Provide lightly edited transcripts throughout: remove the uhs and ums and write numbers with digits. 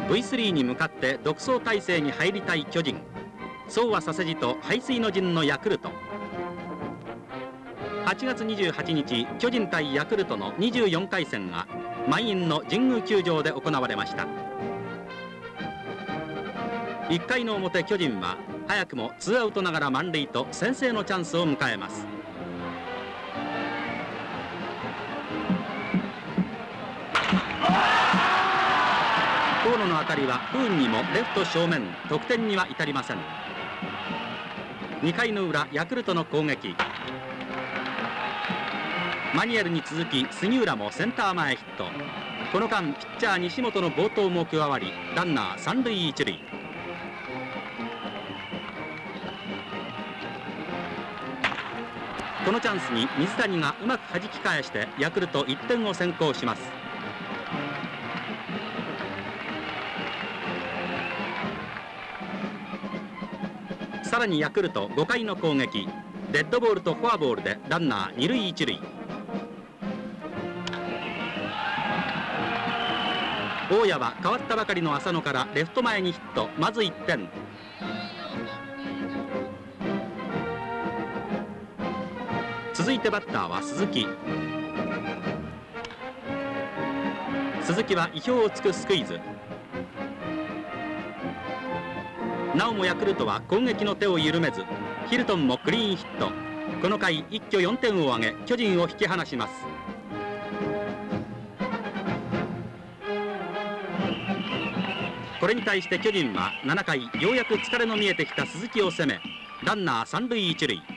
V3 に向かって独走態勢に入りたい巨人、そうはさせじと背水の陣のヤクルト。8月28日、巨人対ヤクルトの24回戦が満員の神宮球場で行われました。1回の表、巨人は早くもツーアウトながら満塁と先制のチャンスを迎えます。河野の当たりは不運にもレフト正面、得点には至りません。2回の裏、ヤクルトの攻撃。マニュエルに続き杉浦もセンター前ヒット。この間ピッチャー西本の暴投も加わり、ランナー三塁一塁。このチャンスに水谷がうまく弾き返してヤクルト1点を先行します。さらにヤクルト5回の攻撃、デッドボールとフォアボールでランナー二塁一塁。大谷は代わったばかりの浅野からレフト前にヒット、まず1点。続いてバッターは鈴木。鈴木は意表をつくスクイズ。なおもヤクルトは攻撃の手を緩めず、ヒルトンもクリーンヒット。この回一挙4点を挙げ巨人を引き離します。これに対して巨人は7回ようやく疲れの見えてきた鈴木を攻め、ランナー三塁一塁。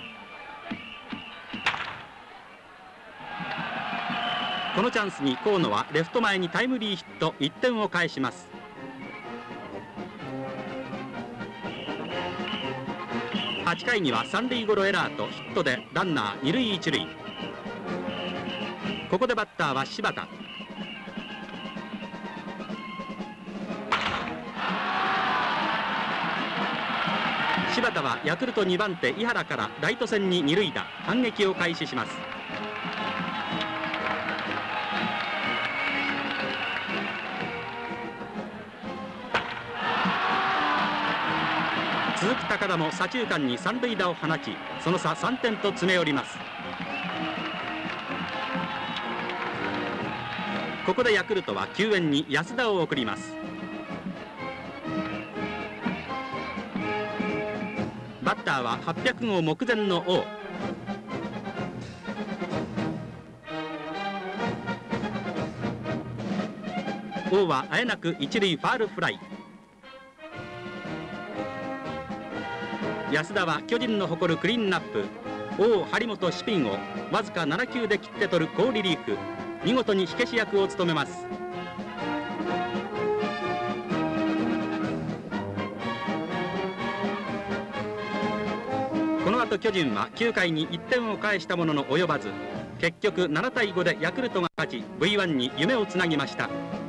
このチャンスに河野はレフト前にタイムリーヒット、1点を返します。8回には三塁ゴロエラーとヒットでランナー二塁一塁。ここでバッターは柴田。柴田はヤクルト2番手井原からライト線に二塁打、反撃を開始します。鈴木高田も左中間に三塁打を放ち、その差3点と詰め寄ります。ここでヤクルトは救援に安田を送ります。バッターは800号目前の王。王はあえなく一塁ファールフライ。安田は巨人の誇るクリーンナップ、王張本シピンをわずか7球で切って取る好リリーフ。見事に火消し役を務めます。この後巨人は9回に1点を返したものの及ばず、結局7対5でヤクルトが勝ち V1 に夢をつなぎました。